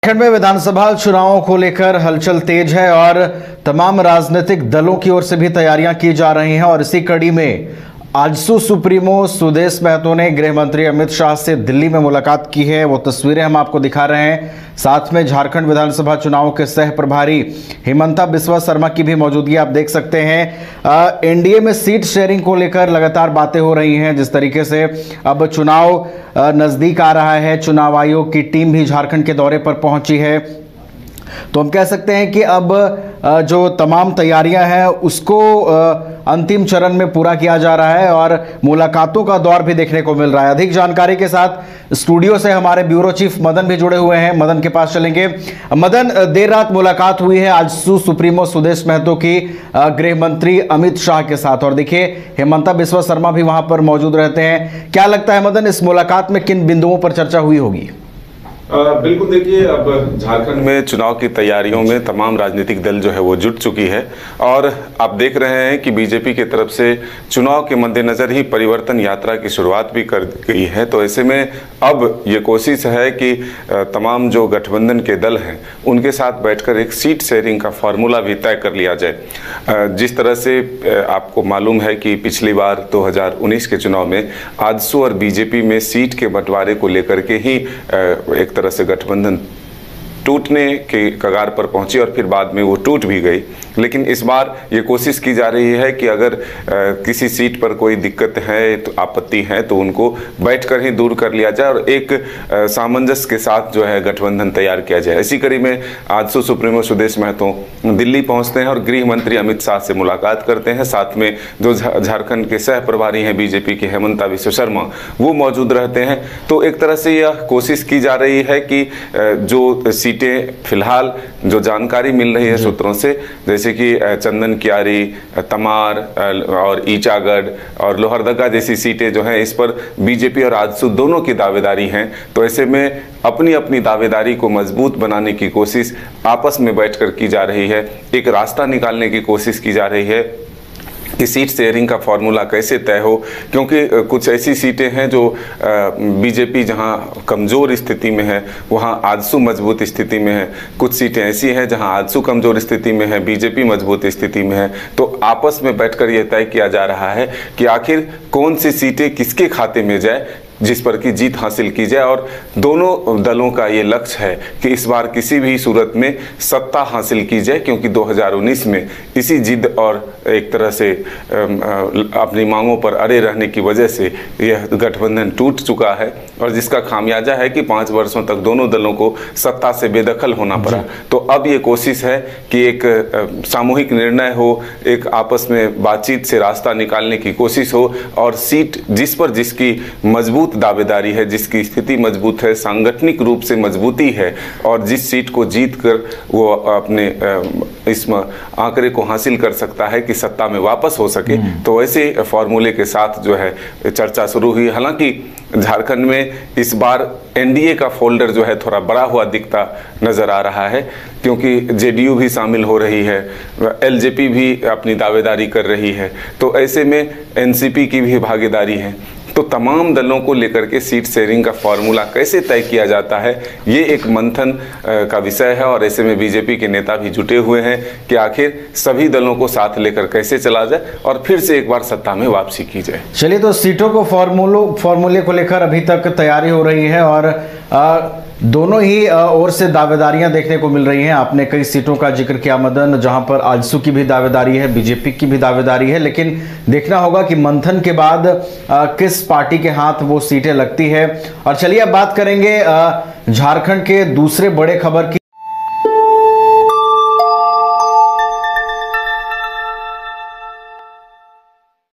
झारखंड में विधानसभा चुनावों को लेकर हलचल तेज है और तमाम राजनीतिक दलों की ओर से भी तैयारियां की जा रही हैं। और इसी कड़ी में आजसू सुप्रीमो सुदेश महतो ने गृह मंत्री अमित शाह से दिल्ली में मुलाकात की है। वो तस्वीरें हम आपको दिखा रहे हैं। साथ में झारखंड विधानसभा चुनावों के सह प्रभारी हिमंता बिस्वा शर्मा की भी मौजूदगी आप देख सकते हैं। एनडीए में सीट शेयरिंग को लेकर लगातार बातें हो रही हैं। जिस तरीके से अब चुनाव नजदीक आ रहा है, चुनाव आयोग की टीम भी झारखंड के दौरे पर पहुंची है, तो हम कह सकते हैं कि अब जो तमाम तैयारियां हैं उसको अंतिम चरण में पूरा किया जा रहा है और मुलाकातों का दौर भी देखने को मिल रहा है। अधिक जानकारी के साथ स्टूडियो से हमारे ब्यूरो चीफ मदन भी जुड़े हुए हैं। मदन के पास चलेंगे। मदन, देर रात मुलाकात हुई है आजसू सुप्रीमो सुदेश महतो की गृह मंत्री अमित शाह के साथ, और देखिए हिमंता बिस्वा शर्मा भी वहां पर मौजूद रहते हैं। क्या लगता है मदन, इस मुलाकात में किन बिंदुओं पर चर्चा हुई होगी? बिल्कुल, देखिए, अब झारखंड में चुनाव की तैयारियों में तमाम राजनीतिक दल जो है वो जुट चुकी है और आप देख रहे हैं कि बीजेपी की तरफ से चुनाव के मद्देनजर ही परिवर्तन यात्रा की शुरुआत भी कर गई है। तो ऐसे में अब ये कोशिश है कि तमाम जो गठबंधन के दल हैं उनके साथ बैठकर एक सीट शेयरिंग का फॉर्मूला भी तय कर लिया जाए। जिस तरह से आपको मालूम है कि पिछली बार 2019 के चुनाव में आजसू और बीजेपी में सीट के बंटवारे को लेकर के ही एक तरह से गठबंधन टूटने के कगार पर पहुंची और फिर बाद में वो टूट भी गई। लेकिन इस बार ये कोशिश की जा रही है कि अगर किसी सीट पर कोई दिक्कत है, तो आपत्ति है, तो उनको बैठकर ही दूर कर लिया जाए और एक सामंजस्य के साथ जो है गठबंधन तैयार किया जाए। इसी कड़ी में आजसू सुप्रीमो सुदेश महतो दिल्ली पहुंचते हैं और गृह मंत्री अमित शाह से मुलाकात करते हैं। साथ में जो झारखंड के सह प्रभारी हैं बीजेपी के हिमंता बिस्वा शर्मा, वो मौजूद रहते हैं। तो एक तरह से यह कोशिश की जा रही है कि जो सीटें फिलहाल जो जानकारी मिल रही है सूत्रों से, जैसे कि चंदन कियारी, तमार और ईचागढ़ और लोहरदगा जैसी सीटें जो हैं, इस पर बीजेपी और आजसू दोनों की दावेदारी हैं। तो ऐसे में अपनी अपनी दावेदारी को मजबूत बनाने की कोशिश आपस में बैठकर की जा रही है। एक रास्ता निकालने की कोशिश की जा रही है कि सीट शेयरिंग का फॉर्मूला कैसे तय हो, क्योंकि कुछ ऐसी सीटें हैं जो बीजेपी जहां कमज़ोर स्थिति में है वहां आजसू मजबूत स्थिति में है। कुछ सीटें ऐसी हैं जहां आजसू कमज़ोर स्थिति में है, बीजेपी मजबूत स्थिति में है। तो आपस में बैठकर यह तय किया जा रहा है कि आखिर कौन सी सीटें किसके खाते में जाए, जिस पर की जीत हासिल की जाए। और दोनों दलों का ये लक्ष्य है कि इस बार किसी भी सूरत में सत्ता हासिल की जाए, क्योंकि 2019 में इसी जिद और एक तरह से अपनी मांगों पर अड़े रहने की वजह से यह गठबंधन टूट चुका है और जिसका खामियाजा है कि 5 वर्षों तक दोनों दलों को सत्ता से बेदखल होना पड़ा। तो अब ये कोशिश है कि एक सामूहिक निर्णय हो, एक आपस में बातचीत से रास्ता निकालने की कोशिश हो और सीट जिस पर जिसकी मजबूत दावेदारी है, जिसकी स्थिति मजबूत है, सांगठनिक रूप से मजबूती है और जिस सीट को जीत कर वो अपने इस आंकड़े को हासिल कर सकता है कि सत्ता में वापस हो सके, तो ऐसे फॉर्मूले के साथ जो है चर्चा शुरू हुई। हालांकि झारखंड में इस बार एनडीए का फोल्डर जो है थोड़ा बड़ा हुआ दिखता नजर आ रहा है, क्योंकि जेडीयू भी शामिल हो रही है, एलजेपी भी अपनी दावेदारी कर रही है, तो ऐसे में एनसीपी की भी भागीदारी है। तो तमाम दलों को लेकर के सीट शेयरिंग का फॉर्मूला कैसे तय किया जाता है, ये एक मंथन का विषय है और ऐसे में बीजेपी के नेता भी जुटे हुए हैं कि आखिर सभी दलों को साथ लेकर कैसे चला जाए और फिर से एक बार सत्ता में वापसी की जाए। चलिए, तो सीटों को फॉर्मूले को लेकर अभी तक तैयारी हो रही है और दोनों ही ओर से दावेदारियां देखने को मिल रही हैं। आपने कई सीटों का जिक्र किया मदन, जहां पर आजसू की भी दावेदारी है, बीजेपी की भी दावेदारी है, लेकिन देखना होगा कि मंथन के बाद किस पार्टी के हाथ वो सीटें लगती है। और चलिए अब बात करेंगे झारखंड के दूसरे बड़े खबर की।